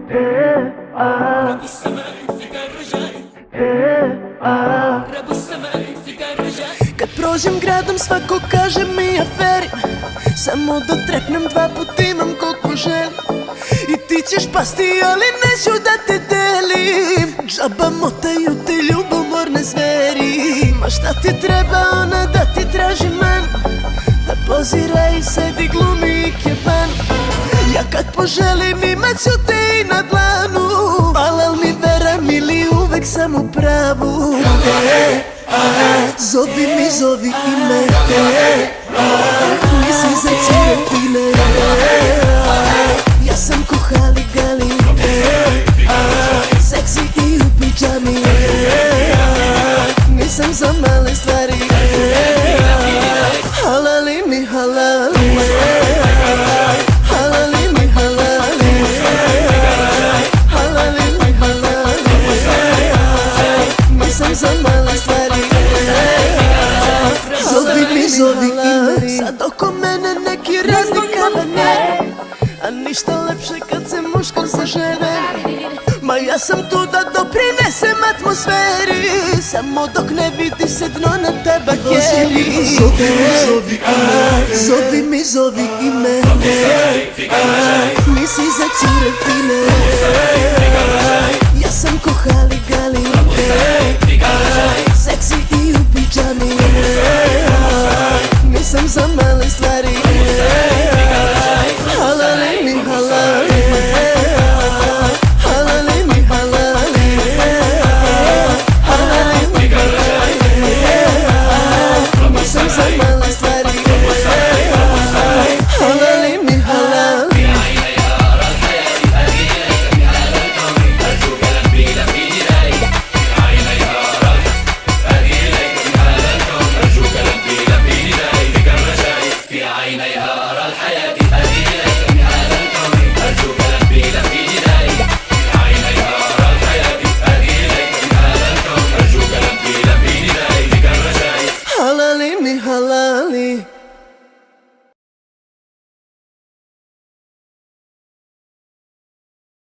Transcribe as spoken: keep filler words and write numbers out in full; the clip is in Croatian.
رب السماء فيك الرجاء رب السماء فيك الرجاء. Kad prođem gradom svako kaže mi aferi, samo da trepnem dva put imam koliko želim. I ti ćeš pasti ali neću da te delim. Džaba motaju te ljubomorne zveri. Ma šta ti treba ona da ti traži mene, da pozira i sedi glumi i keban. Ja kad poželim imat ću te i na dlanu, alal mi vera mili uvek sam u pravu. Zovi mi, zovi ime, nisi za cure fine. Ja sam ko Hali Gali, seksi i u pidžami. Nisam za male stvari, halali mi halali, halali mi halali, halali mi halali. Nisam za male stvari, zovi mi, zovi ime. Sad oko mene neki razni kalanje, a ništa lepše kad se muško zažene. Ma ja sam tu da doprinesem atmosferi, samo dok ne vidi se dno na tabakeri. Zovi mi, zovi ime, zovi mi, zovi ime. Nisi za cure fine. Ja sam ko Hali Gali, seksi i u pidžami. Nisam za male stvari, halali mi halali, halali mi halali, halali mi halali. Nisam za male stvari, halali mi halali. Halali mi halali.